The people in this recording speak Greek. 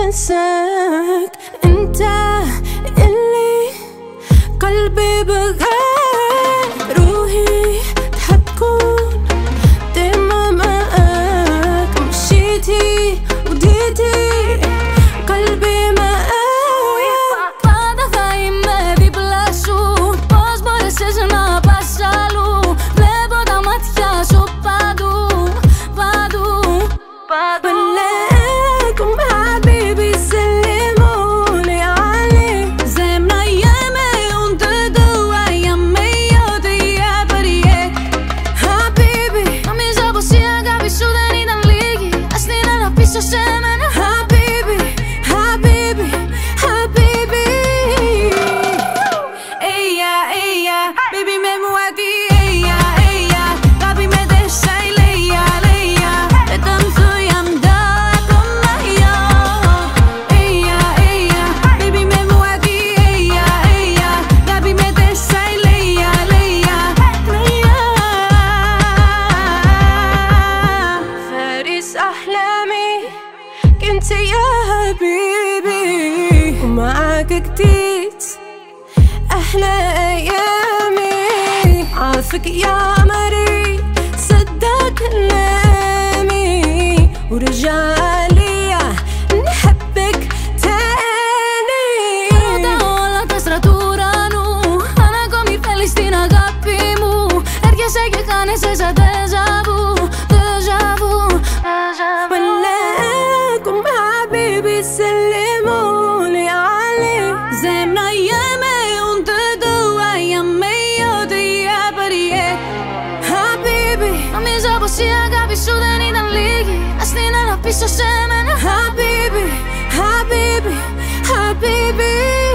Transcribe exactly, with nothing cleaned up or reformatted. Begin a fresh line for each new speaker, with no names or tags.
انساك. انت اللي قلبي بغاك، روحي تحب تكون دايما معاك. مشيتي وديتي قلبي معاك.
Πάντα θα είμαι δίπλα σου. Πώς μπόρεσες να πας αλλού? Βλέπω τα μάτια σου παντού, παντού, παντού.
بلاكم حبيبي سلمولي عليه.
زي من أيامي وانت جوايا مية τρία περιέ.
حبيبي
Νομίζω πως η αγάπη σου δεν ήταν λίγη. Ας την αναπίσω σε μένα.
حبيبي حبيبي حبيبي.
Eia, eia, baby me muati. Eia, eia, kapi me desa y leia, leia. Betanzo y anda con mayo. Eia, eia, baby me muati. Eia, eia, kapi me desa y leia, leia, leia.
فارس أحلامي كنت يا حبيبي، ومعاك جديد أحلى أيامي. عافك يا قمري صدق كلامي، ورجع ليا نحبك تاني.
Κράτα όλα τα άστρα του ουρανού. Αν ακόμη θέλεις την αγάπη μου, έρχεσαι και χάνεσαι σαν τεζαβού, τεζαβού, τεζαβού.
بلاكم حبيبي سلمولي عليه.
زي من أيامي وانت جوايا مية τρία περιέ.
حبيبي
Νομίζω πως η αγάπη σου δεν ήταν λίγη. Ας την αναπίσω σε μένα.
حبيبي حبيبي حبيبي